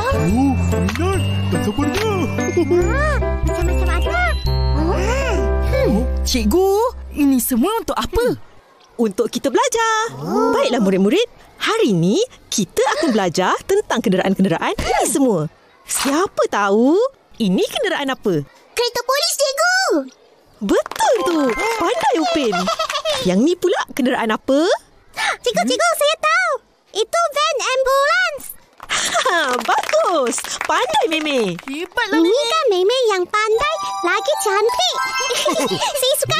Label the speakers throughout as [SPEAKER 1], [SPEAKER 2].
[SPEAKER 1] Minat. Tak sabarnya.
[SPEAKER 2] Macam-macam ada.
[SPEAKER 3] Cikgu, ini semua untuk apa?
[SPEAKER 4] Untuk kita belajar. Baiklah murid-murid, hari ini kita akan belajar tentang kenderaan-kenderaan ini semua. Siapa tahu ini kenderaan apa?
[SPEAKER 2] Kereta polis, cikgu.
[SPEAKER 4] Betul tu. Pandai Upin. Yang ni pula kenderaan apa?
[SPEAKER 2] Cikgu, saya tahu. Itu van ambulans.
[SPEAKER 4] Bagus. Pandai Meme.
[SPEAKER 3] Hebatlah
[SPEAKER 2] Ini kan Meme yang pandai lagi cantik. Saya suka.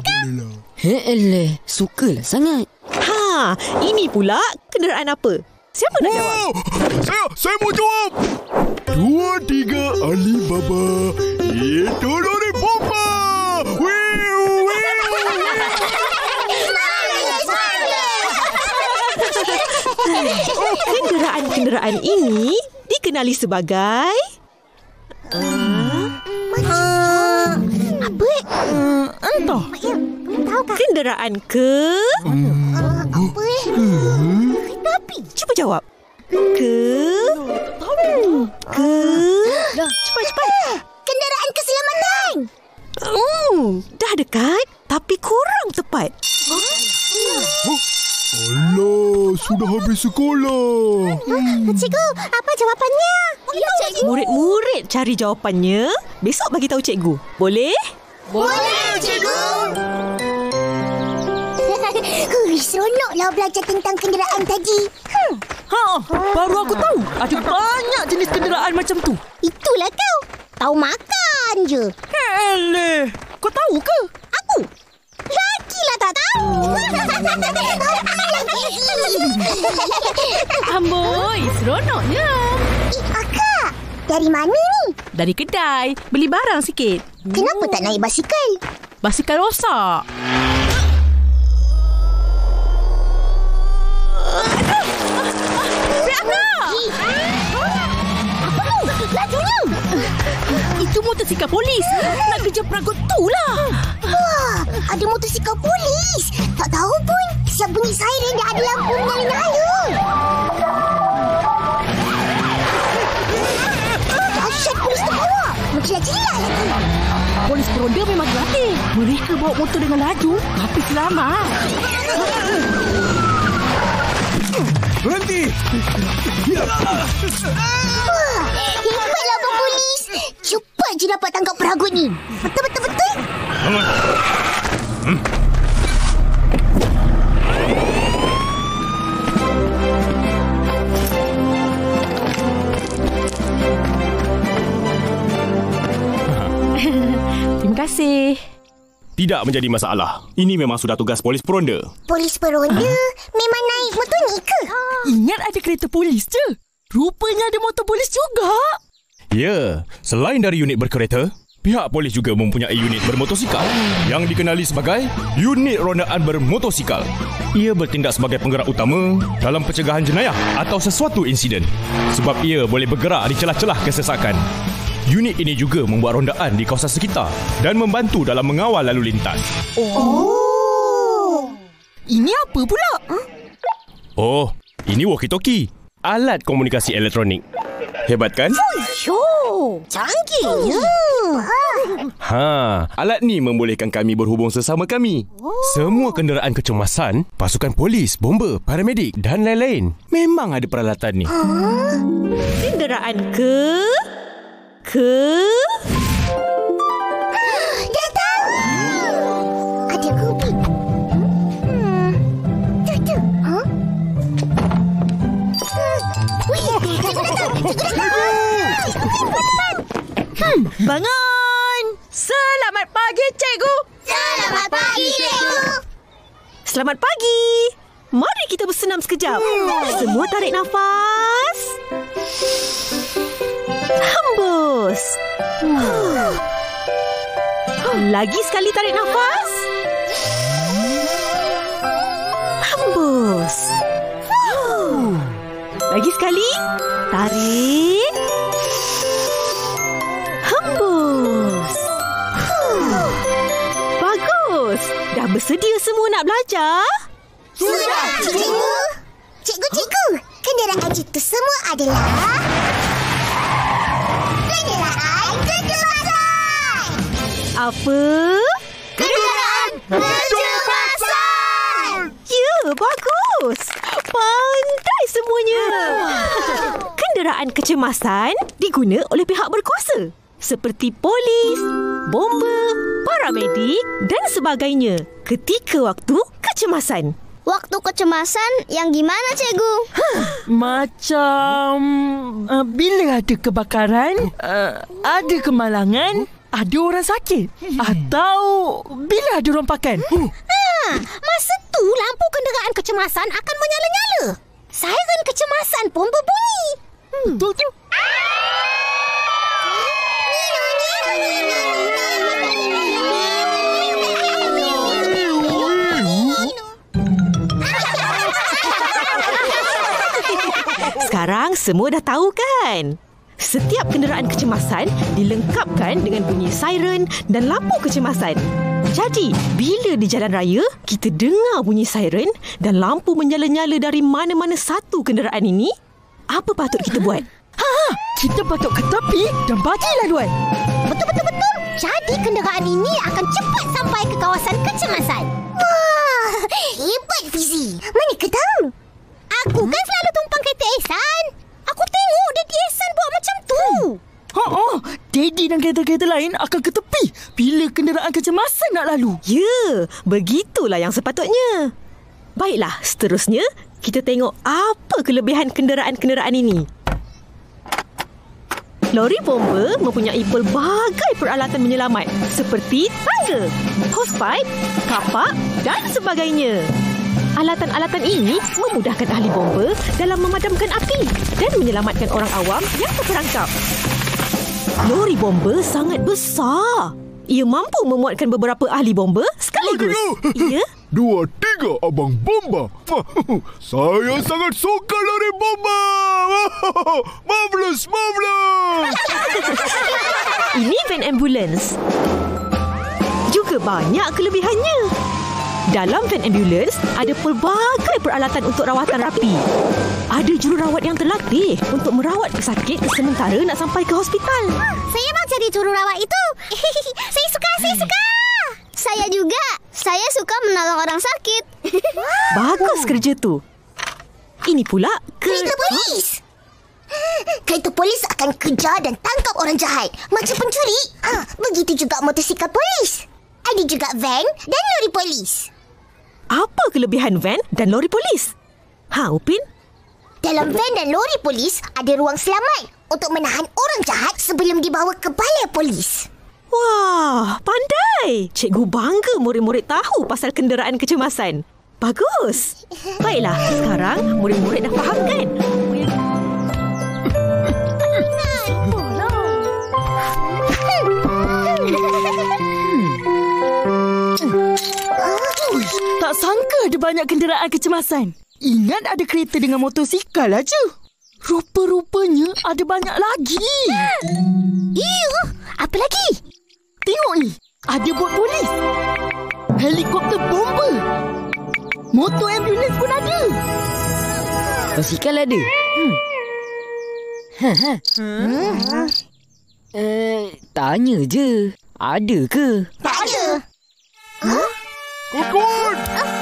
[SPEAKER 5] Sukalah sangat.
[SPEAKER 4] Ini pula kenderaan apa? Siapa nak jawab?
[SPEAKER 1] Saya mau jawab. 2, 3 Alibaba. Itu dari Papa.
[SPEAKER 4] Kenderaan ini dikenali sebagai
[SPEAKER 2] Apa?
[SPEAKER 3] Entah.
[SPEAKER 2] Tahukah?
[SPEAKER 4] kenderaan ke?
[SPEAKER 2] Apa? Kereta api.
[SPEAKER 4] Cuba jawab. Cepat.
[SPEAKER 2] Kenderaan keselamatan.
[SPEAKER 4] Dah dekat tapi kurang tepat.
[SPEAKER 1] Alah, sudah habis sekolah.
[SPEAKER 2] Cikgu, apa jawapannya? Ya, cikgu.
[SPEAKER 4] Murid-murid cari jawapannya. Besok bagi tahu cikgu. Boleh?
[SPEAKER 2] Boleh, cikgu. Seronoklah belajar tentang kenderaan tadi.
[SPEAKER 3] Baru aku tahu ada banyak jenis kenderaan macam tu.
[SPEAKER 2] Itulah kau. Tahu makan je.
[SPEAKER 3] Kau tahu ke?
[SPEAKER 2] Aku? Lagilah tak tahu.
[SPEAKER 3] Amboi, seronoknya.
[SPEAKER 2] Akak, dari mana ni?
[SPEAKER 3] Dari kedai, beli barang sikit.
[SPEAKER 2] Kenapa tak naik basikal?
[SPEAKER 3] Basikal rosak.
[SPEAKER 2] Lajunya.
[SPEAKER 3] Itu motosikal polis. Nak kejar peragut tu lah.
[SPEAKER 2] Wah, ada motosikal polis. Tak tahu pun. Siap bunyi siren dah ada lampu menyala-nyala. Dahsyat polis terbawa. Menjilat-jilat lagi.
[SPEAKER 3] Polis peronda memang terlatih. Mereka bawa motor dengan laju tapi selamat.
[SPEAKER 1] Berhenti.
[SPEAKER 2] Wah, hebatlah Abang Polis. Cepat je dapat tangkap peragut ni. Betul.
[SPEAKER 3] Terima kasih.
[SPEAKER 6] Tidak menjadi masalah. Ini memang sudah tugas polis peronda.
[SPEAKER 2] Polis peronda memang naik motor ni ke?
[SPEAKER 3] Ingat ada kereta polis je. Rupanya ada motor polis juga.
[SPEAKER 6] Ya, selain dari unit berkereta, pihak polis juga mempunyai unit bermotosikal yang dikenali sebagai unit rondaan bermotosikal. Ia bertindak sebagai penggerak utama dalam pencegahan jenayah atau sesuatu insiden sebab ia boleh bergerak di celah-celah kesesakan. Unit ini juga membuat rondaan di kawasan sekitar dan membantu dalam mengawal lalu lintas.
[SPEAKER 3] Ini apa pula?
[SPEAKER 6] Oh, ini walkie-talkie, alat komunikasi elektronik. Hebat kan?
[SPEAKER 2] Canggihnya.
[SPEAKER 6] Alat ni membolehkan kami berhubung sesama kami. Semua kenderaan kecemasan, pasukan polis, bomba, paramedik dan lain-lain. Memang ada peralatan ni.
[SPEAKER 4] Kenderaan ke?
[SPEAKER 2] Dah tahu. Ada kopi. Tu.
[SPEAKER 4] Bangun! Selamat pagi, cikgu.
[SPEAKER 2] Selamat pagi, cikgu.
[SPEAKER 4] Selamat pagi. Mari kita bersenam sekejap. Semua tarik nafas. Hembus. Lagi sekali tarik nafas. Hembus. Lagi sekali. Tarik. Hembus. Bagus. Dah bersedia semua nak belajar?
[SPEAKER 2] Sudah, cikgu. Cikgu. Kenderaan itu semua adalah Kenderaan kecemasan.
[SPEAKER 4] Apa?
[SPEAKER 2] Kenderaan kecemasan.
[SPEAKER 4] Ya, bagus. Pandai semuanya. Kenderaan kecemasan diguna oleh pihak berkuasa seperti polis, bomba, paramedik dan sebagainya ketika waktu kecemasan.
[SPEAKER 2] Waktu kecemasan yang gimana, Cikgu?
[SPEAKER 3] Macam bila ada kebakaran, ada kemalangan, ada orang sakit, atau bila ada rompakan.
[SPEAKER 2] Masa tu lampu kenderaan kecemasan akan menyala-nyala. Siren kecemasan pun berbunyi.
[SPEAKER 3] Betul tu.
[SPEAKER 4] Sekarang semua dah tahu kan? Setiap kenderaan kecemasan dilengkapkan dengan bunyi siren dan lampu kecemasan. Jadi, bila di jalan raya, kita dengar bunyi siren dan lampu menyala-nyala dari mana-mana satu kenderaan ini, apa patut kita buat?
[SPEAKER 3] Kita patut ke tepi dan bagi laluan.
[SPEAKER 2] Betul. Jadi kenderaan ini akan cepat sampai ke kawasan kecemasan. Wah, hebat Fizi. Mana kau tahu? Aku kan selalu tumpang kereta Ehsan. Aku tengok Daddy Ehsan buat macam tu.
[SPEAKER 3] Daddy dan kereta-kereta lain akan ke tepi bila kenderaan kecemasan nak lalu.
[SPEAKER 4] Ya, begitulah yang sepatutnya. Baiklah, seterusnya kita tengok apa kelebihan kenderaan-kenderaan ini. Lori bomba mempunyai pelbagai peralatan menyelamat seperti tangga, hosepipe, kapak dan sebagainya. Alatan-alatan ini memudahkan ahli bomba dalam memadamkan api dan menyelamatkan orang awam yang terperangkap. Lori bomba sangat besar. Ia mampu memuatkan beberapa ahli bomba sekaligus. Ya?
[SPEAKER 1] 2, 3 abang bomba. Saya sangat suka lori bomba. Marvelous.
[SPEAKER 4] Ini van ambulans. Juga banyak kelebihannya. Dalam van ambulans ada pelbagai peralatan untuk rawatan rapi. Ada jururawat yang terlatih untuk merawat pesakit sementara nak sampai ke hospital.
[SPEAKER 2] Saya mau jadi jururawat itu. Saya suka. Saya juga. Saya suka menolong orang sakit.
[SPEAKER 4] Bagus kerja tu. Ini pula
[SPEAKER 2] Kereta polis. Kereta polis akan kejar dan tangkap orang jahat macam pencuri. Begitu juga motosikal polis. Ada juga van dan lori polis.
[SPEAKER 4] Apa kelebihan van dan lori polis? Upin?
[SPEAKER 2] Dalam van dan lori polis ada ruang selamat untuk menahan orang jahat sebelum dibawa ke balai polis.
[SPEAKER 4] Wah, pandai. Cikgu bangga murid-murid tahu pasal kenderaan kecemasan. Bagus. Baiklah, sekarang murid-murid dah faham kan?
[SPEAKER 3] Tak sangka ada banyak kenderaan kecemasan. Ingat ada kereta dengan motosikal aja. Rupa-rupanya ada banyak lagi.
[SPEAKER 2] Apa lagi?
[SPEAKER 3] Tengok ni. Ada bot polis. Helikopter bomba. Motor ambulans pun ada.
[SPEAKER 5] Basikal ada? Tanya je. Ada ke?
[SPEAKER 2] Tak ada.
[SPEAKER 1] Kukun!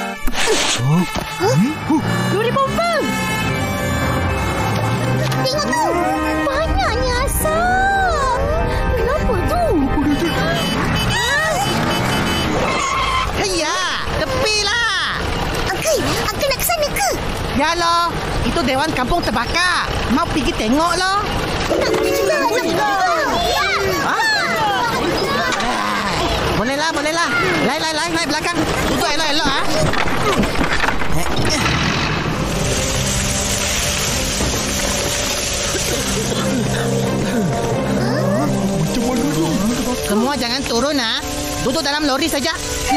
[SPEAKER 4] Lori bomba!
[SPEAKER 2] Tengok tu. Banyaknya asap. Kenapa tu?
[SPEAKER 7] Haiya, tepilah.
[SPEAKER 2] Uncle nak ke sana ke?
[SPEAKER 7] Ya loh, itu Dewan Kampung terbakar. Mau pergi tengok loh.
[SPEAKER 2] Nak juga.
[SPEAKER 7] Bolehlah. Lai, naik belakang. Duduk elok-elok ah. Semua jangan turun ah. Duduk dalam lori saja.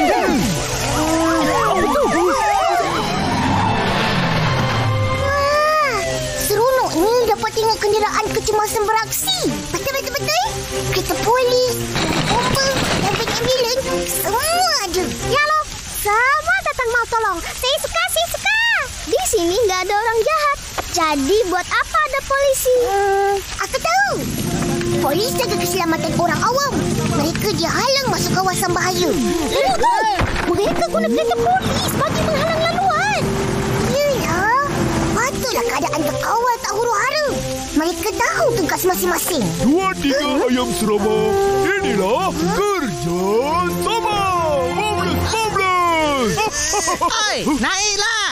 [SPEAKER 2] Seronok ni dapat tengok kenderaan kecemasan beraksi. Betul. Kereta polis, bomba dan van ambulans semua ada. Ya loh, semua datang mau tolong. Saya suka. Di sini nggak ada orang jahat. Jadi buat apa ada polisi? Aku tahu. Polis jaga keselamatan orang awam. Mereka dihalang masuk kawasan bahaya. Mereka guna kereta polis bagi menghalang laluan. Yelah, patutlah keadaan berkawal tak huru-hara. Mereka tahu tugas masing-masing.
[SPEAKER 1] 2, 3 ayam serama. Inilah kerja sama. Marvelous.
[SPEAKER 7] Oi, naiklah.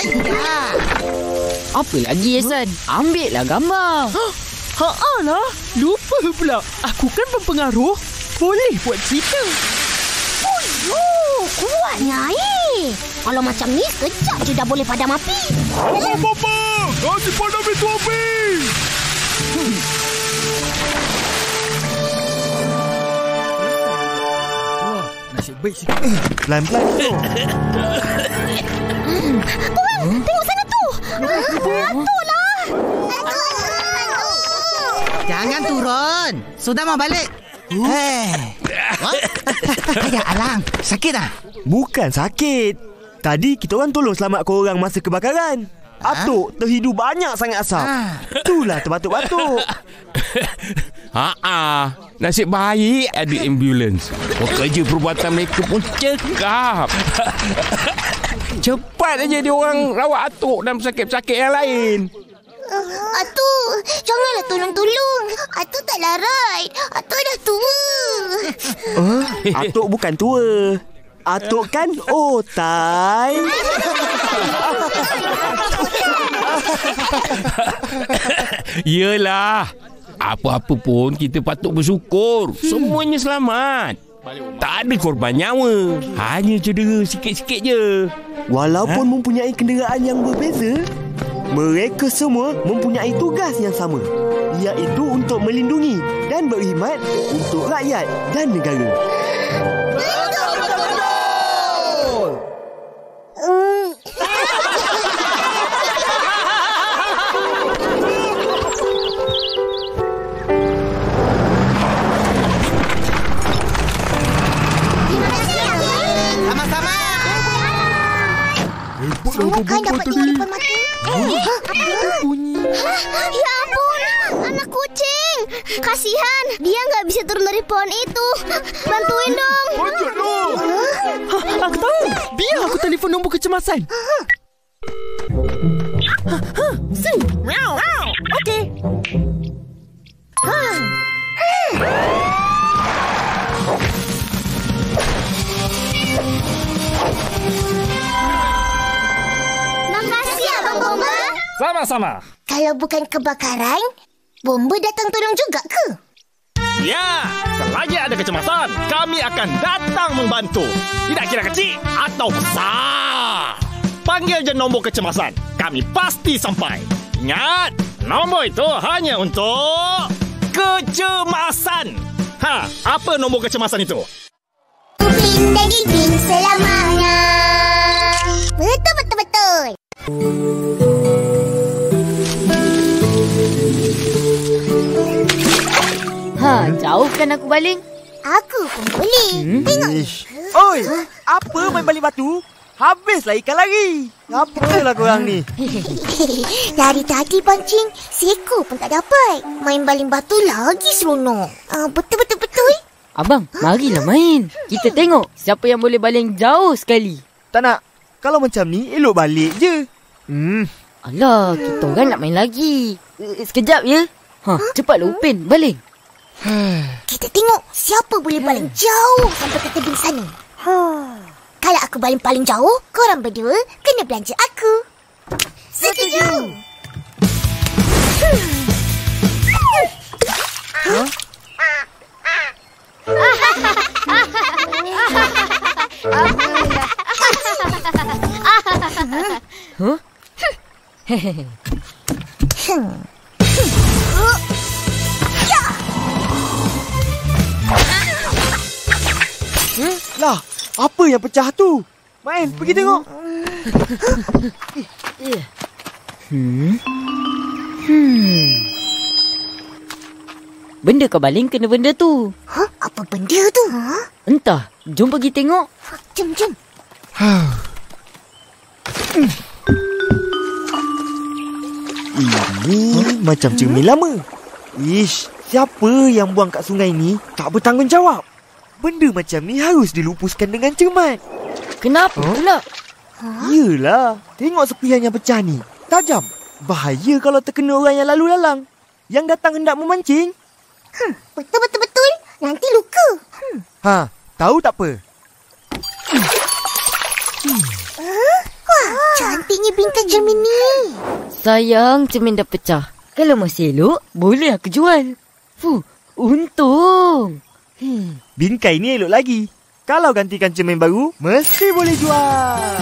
[SPEAKER 5] Apa lagi, Ehsan? Ambil lah gambar.
[SPEAKER 3] Lah, lupa pula. Aku kan berpengaruh. Boleh buat cerita.
[SPEAKER 2] Kuatnya Kalau macam ni, sekejap je dah boleh padam api.
[SPEAKER 1] Bapa, kasih padam itu api.
[SPEAKER 8] Nasib baik sikit. Pelan-pelan tu.
[SPEAKER 2] Tuan, tengok sana tu. Atuk lah.
[SPEAKER 7] Jangan turun. Sudah mau balik. Ayah Alang, sakit tak?
[SPEAKER 8] Bukan sakit. Tadi kita orang tolong selamatkan orang masa kebakaran. Atuk terhidu banyak sangat asap. Itulah terbatuk-batuk.
[SPEAKER 9] Nasib baik ada ambulans. Pekerja perubatan mereka pun cekap. Cepat aja dia orang rawat atuk dan pesakit-pesakit yang lain.
[SPEAKER 2] Atuk, janganlah tolong-tolong. Atuk tak larat. Atuk dah tua.
[SPEAKER 8] Atuk bukan tua. Atuk kan otai.
[SPEAKER 9] Yelah, apa-apa pun kita patut bersyukur. Semuanya selamat. Tak ada korban nyawa. Hanya cedera sikit-sikit je.
[SPEAKER 8] Walaupun mempunyai kenderaan yang berbeza, mereka semua mempunyai tugas yang sama, iaitu untuk melindungi dan berkhidmat untuk rakyat dan negara.
[SPEAKER 2] Kan dapat tengok depan mata. Apa bunyi? Ya ampun, anak kucing. Kasihan, dia nggak bisa turun dari pohon itu. Bantuin dong.
[SPEAKER 3] Aku tahu. Biar aku telefon nombor kecemasan. Okey.
[SPEAKER 6] Sama-sama.
[SPEAKER 2] Kalau bukan kebakaran, bomba datang tolong juga ke?
[SPEAKER 6] Ya, selagi ada kecemasan, kami akan datang membantu. Tidak kira kecil atau besar. Panggil je nombor kecemasan. Kami pasti sampai. Ingat, nombor itu hanya untuk kecemasan. Apa nombor kecemasan itu?
[SPEAKER 2] Upin dan Ipin selamanya. Betul.
[SPEAKER 5] Jauhkan aku baling.
[SPEAKER 2] Aku pun boleh. Tengok.
[SPEAKER 8] Oi, apa main baling batu? Habislah ikan lari. Apalah korang ni?
[SPEAKER 2] Dari tadi pancing, seekor pun tak dapat. Main baling batu lagi seronok. Betul.
[SPEAKER 5] Abang, marilah main. Kita tengok siapa yang boleh baling jauh sekali.
[SPEAKER 8] Tak nak. Kalau macam ni, elok balik je.
[SPEAKER 5] Alah, kita orang nak main lagi. Sekejap ya. Cepatlah Upin, baling.
[SPEAKER 2] Kita tengok siapa boleh baling jauh sampai ke tebing sana. Kalau aku baling paling jauh, korang berdua kena belanja aku. Setuju.
[SPEAKER 8] Lah, apa yang pecah tu? Main, pergi tengok.
[SPEAKER 5] Benda kau baling kena benda tu.
[SPEAKER 2] Apa benda tu?
[SPEAKER 5] Entah, jom pergi tengok.
[SPEAKER 2] Jom.
[SPEAKER 8] Ini macam cermin lama. Ish, Siapa yang buang kat sungai ni tak bertanggungjawab. Benda macam ni harus dilupuskan dengan cermat.
[SPEAKER 5] Kenapa pula?
[SPEAKER 8] Yelah, tengok sepihan yang pecah ni. Tajam. Bahaya kalau terkena orang yang lalu lalang. Yang datang hendak memancing.
[SPEAKER 2] Betul. Nanti luka.
[SPEAKER 8] Tahu tak apa?
[SPEAKER 2] Wah, cantiknya bingkai cermin ni.
[SPEAKER 5] Sayang cermin dah pecah. Kalau masih elok, boleh aku jual. Untung.
[SPEAKER 8] Bingkai ni elok lagi. Kalau gantikan cermin baru, mesti boleh jual.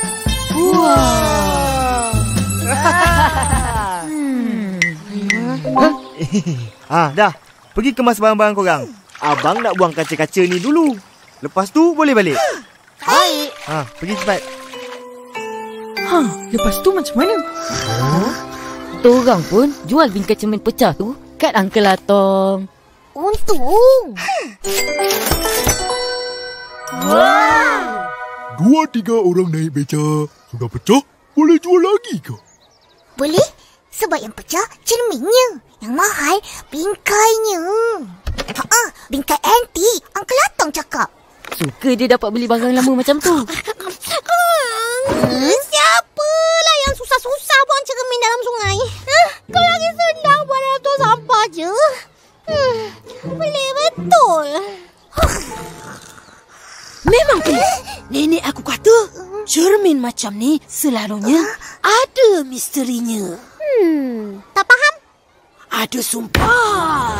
[SPEAKER 8] Dah. Pergi kemas barang-barang korang. Abang nak buang kaca-kaca ni dulu. Lepas tu boleh balik.
[SPEAKER 2] Baik.
[SPEAKER 8] Pergi cepat.
[SPEAKER 3] Lepas tu macam mana?
[SPEAKER 5] Torang pun jual bingkai cermin pecah tu kat Uncle Atong.
[SPEAKER 2] Untung.
[SPEAKER 1] 2-3 orang naik beca. Sudah pecah, boleh jual lagi ke?
[SPEAKER 2] Boleh. Sebab yang pecah cerminnya. Yang mahal bingkainya. Bingkai antik. Uncle Atong cakap.
[SPEAKER 5] Suka dia dapat beli barang lama macam tu.
[SPEAKER 2] Siapalah yang susah-susah buang cermin dalam sungai? Kau lagi senang buat dalam tong sampah je. Pelik betul.
[SPEAKER 10] Memang pelik. Nenek aku kata cermin macam ni selalunya ada misterinya.
[SPEAKER 2] Tak faham?
[SPEAKER 10] Ada sumpah.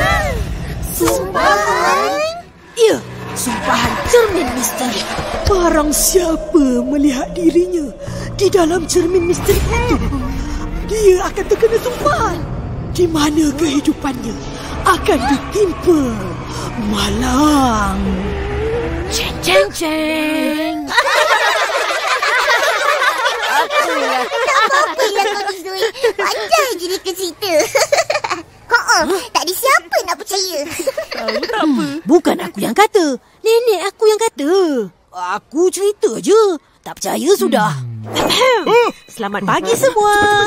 [SPEAKER 2] Sumpahan?
[SPEAKER 10] Ya, sumpahan cermin misteri. Barang siapa melihat dirinya di dalam cermin misteri itu, dia akan terkena sumpahan. Di mana kehidupannya akan ditimpa malang. Ceng, ceng, ceng.
[SPEAKER 2] Apa yang kau ni, Zui? Pandai je dia ke cerita. Tak ada siapa nak percaya.
[SPEAKER 3] Tahu tak apa?
[SPEAKER 10] Bukan aku yang kata. Nenek aku yang kata. Aku cerita je. Tak percaya sudah.
[SPEAKER 4] Selamat pagi semua.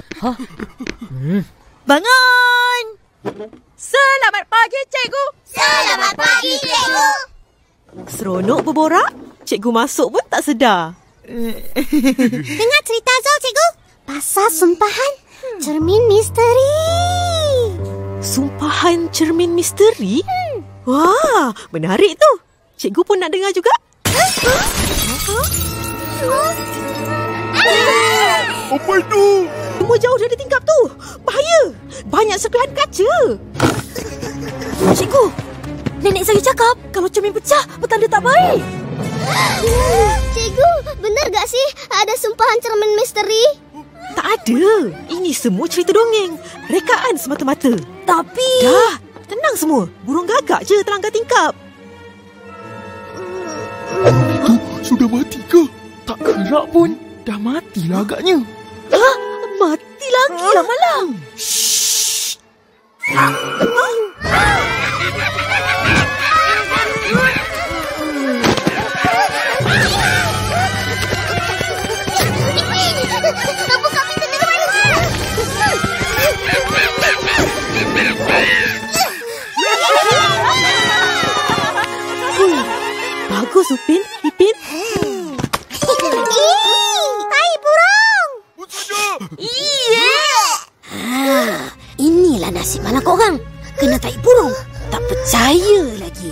[SPEAKER 4] Bangun. Selamat pagi, cikgu.
[SPEAKER 2] Selamat pagi, cikgu.
[SPEAKER 4] Seronok berborak. Cikgu masuk pun tak sedar.
[SPEAKER 2] Dengar cerita Zul, cikgu. Pasal sumpahan cermin misteri.
[SPEAKER 4] Sumpahan cermin misteri? Wah, menarik tu. Cikgu pun nak dengar juga.
[SPEAKER 1] Apa itu?
[SPEAKER 4] Semua jauh dari tingkap tu. Bahaya. Banyak serpihan kaca.
[SPEAKER 10] Cikgu, nenek saya cakap kalau cermin pecah petanda tak baik.
[SPEAKER 2] Cikgu, benar tak sih ada sumpahan cermin misteri?
[SPEAKER 4] Tak ada. Ini semua cerita dongeng. Rekaan semata-mata.
[SPEAKER 10] Tapi...
[SPEAKER 4] Dah, tenang semua. Burung gagak je terlanggar tingkap.
[SPEAKER 1] Itu sudah mati ke?
[SPEAKER 3] Tak gerak pun. Dah matilah agaknya.
[SPEAKER 10] Mati lagi lah malang.
[SPEAKER 2] Buka pintu dari mana?
[SPEAKER 4] Bagus, Upin. Ipin.
[SPEAKER 2] Hai, burung.
[SPEAKER 10] Inilah nasib malang korang. Kena tai burung. Tak percaya lagi.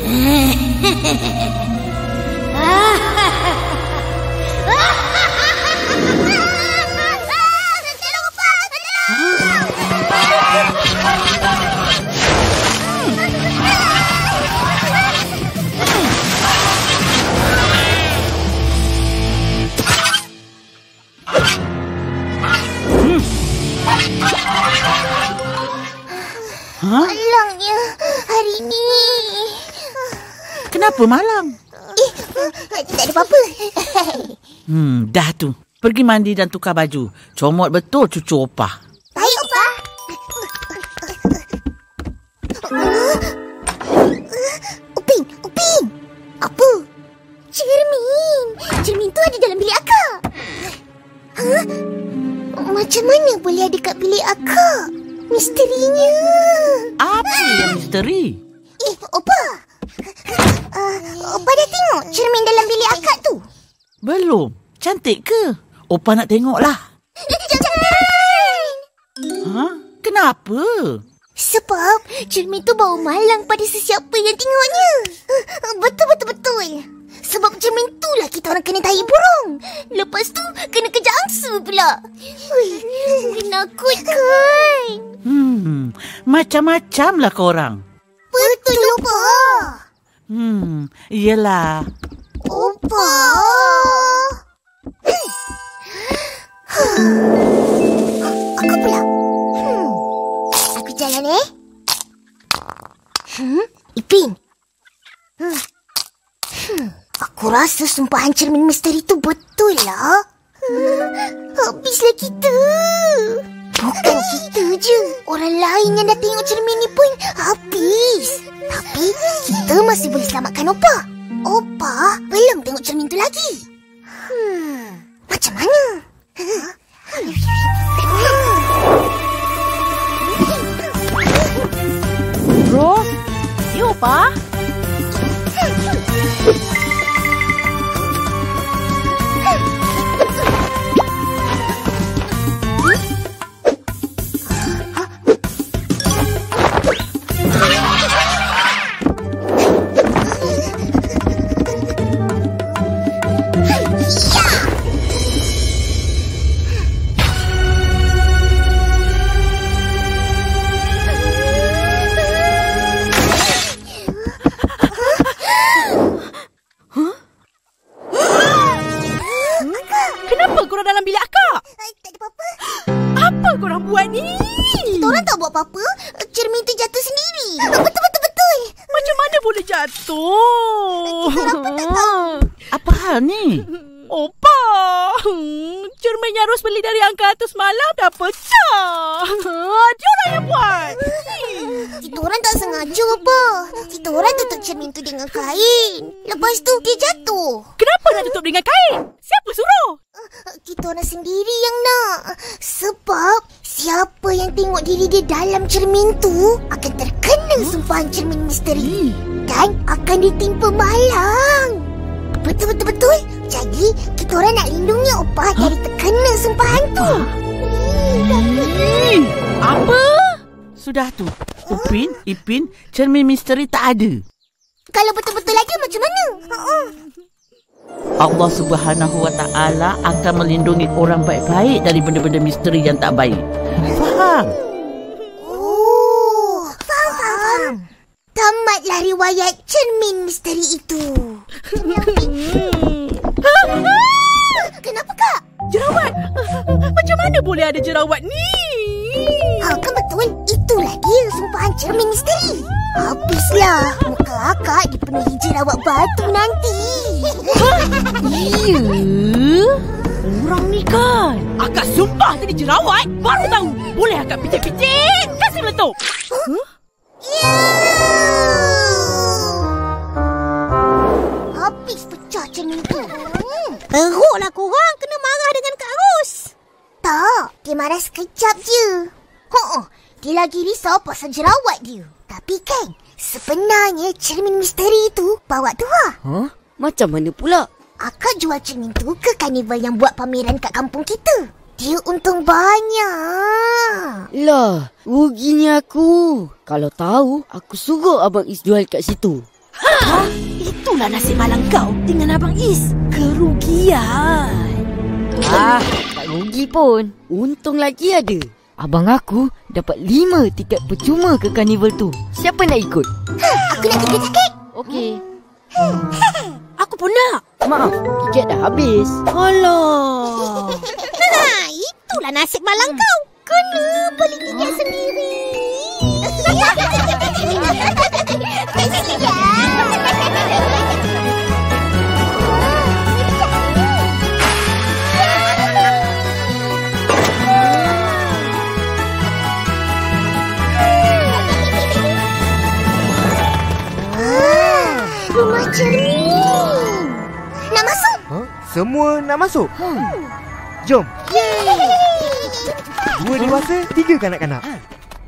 [SPEAKER 2] Malangnya hari ni.
[SPEAKER 7] Kenapa malang?
[SPEAKER 2] Tak ada apa-apa.
[SPEAKER 7] Dah tu. Pergi mandi dan tukar baju. Comot betul cucu opah.
[SPEAKER 2] Baik, Opah. Upin. Apa? Cermin. Cermin tu ada dalam bilik akak. Macam mana boleh ada kat bilik akak? Misterinya.
[SPEAKER 7] Apa yang misteri?
[SPEAKER 2] Opa. Opa dah tengok cermin dalam bilik akak tu?
[SPEAKER 7] Belum. Cantik ke? Opa nak tengoklah. Ha? Kenapa?
[SPEAKER 2] Sebab cermin tu bau malang pada sesiapa yang tengoknya. Betul. Sebab cermin tu lah kita orang kena tahi burung. Lepas tu kena kejar angsa pula. Menakutkan.
[SPEAKER 7] Macam-macam lah korang.
[SPEAKER 2] Betul, Opa.
[SPEAKER 7] Yelah.
[SPEAKER 2] Opa. Aku pula. Aku jalan Ipin. Aku rasa sumpahan cermin misteri tu betul lah. Habislah kita. Bukan kita je. Orang lain yang dah tengok cermin ni pun habis. Tapi kita masih boleh selamatkan Opa. Opa belum tengok cermin tu lagi. Macam mana?
[SPEAKER 4] Ros, ya Opa? Kenapa korang dalam bilik akak?
[SPEAKER 2] Tak ada apa-apa.
[SPEAKER 4] Apa korang buat ni?
[SPEAKER 2] Kita orang tak buat apa-apa. Cermin tu jatuh sendiri. Betul.
[SPEAKER 4] Macam mana boleh jatuh?
[SPEAKER 2] Kita orang pun tak tahu.
[SPEAKER 7] Apa hal ni?
[SPEAKER 4] Opa, cermin yang Ros beli dari angka atas malam dah pecah. Dia orang yang buat.
[SPEAKER 2] Kita orang tak sengaja apa. Kita orang tutup cermin tu dengan kain. Lepas tu dia jatuh.
[SPEAKER 4] Kenapa nak tutup dengan kain? Siapa suruh?
[SPEAKER 2] Kita orang sendiri yang nak. Sebab siapa yang tengok diri dia dalam cermin tu akan terkena sumpahan cermin misteri. Dan akan ditimpa malang. Betul. Jadi kita orang nak lindungi Opa dari terkena sumpahan tu.
[SPEAKER 7] Apa? Sudah tu. Ipin, cermin misteri tak ada.
[SPEAKER 2] Kalau betul-betul lagi macam mana?
[SPEAKER 7] Allah Subhanahu Wa Taala akan melindungi orang baik-baik dari benda-benda misteri yang tak baik. Faham?
[SPEAKER 2] Oh, faham. Tamatlah riwayat cermin misteri itu. Kenapa, Kak?
[SPEAKER 4] Jerawat. Macam mana boleh ada jerawat ni?
[SPEAKER 2] Kan betul. Itulah dia sumpahan cermin misteri. Habislah. Muka akak dipenuhi jerawat batu nanti.
[SPEAKER 4] Ya? Orang ni kan. Akak sumpah tadi jerawat. Baru tahu. Boleh akak picit-picit. Kasih meletup.
[SPEAKER 2] Habis pecah cermin tu. Teruklah korang kena marah dengan Kak Ros. Tak, dia marah sekejap je. Dia lagi risau pasal jerawat dia. Tapi kan, sebenarnya cermin misteri itu bawa dua.
[SPEAKER 5] Macam mana pula?
[SPEAKER 2] Akak jual cermin tu ke karnival yang buat pameran kat kampung kita. Dia untung banyak.
[SPEAKER 5] Lah, ruginya aku. Kalau tahu, aku suruh Abang Is jual kat situ.
[SPEAKER 10] Itulah nasib malang kau dengan Abang Is. Kerugian.
[SPEAKER 5] Tak rugi pun. Untung lagi ada. Abang aku dapat 5 tiket percuma ke karnival tu. Siapa nak ikut?
[SPEAKER 2] Aku nak 3 tiket.
[SPEAKER 5] Okey.
[SPEAKER 10] Aku pun nak.
[SPEAKER 5] Maaf, tiket dah habis.
[SPEAKER 10] Alah.
[SPEAKER 2] Itulah nasib malang kau. Kena beli tiket sendiri. Rumah cermin. Nak masuk?
[SPEAKER 8] Semua nak masuk? Jom. 2 dewasa, 3 kanak-kanak.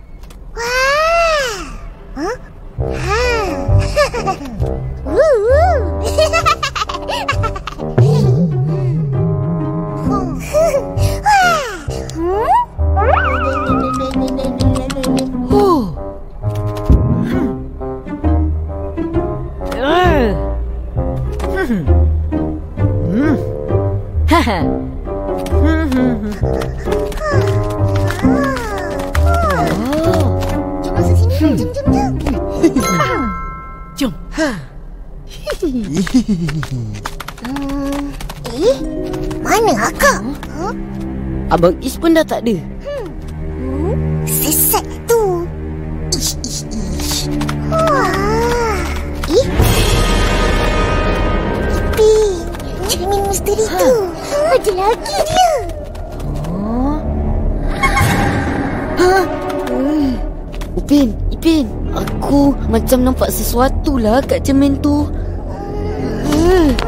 [SPEAKER 2] Jom masuk sini. Jom. Mana akak?
[SPEAKER 5] Abang Is pun dah tak ada.
[SPEAKER 2] Sesat tu. Ish. Wah. Ipin, cermin misteri tu. Ada lagi dia. Ipin, aku macam nampak sesuatu lah kat cermin tu.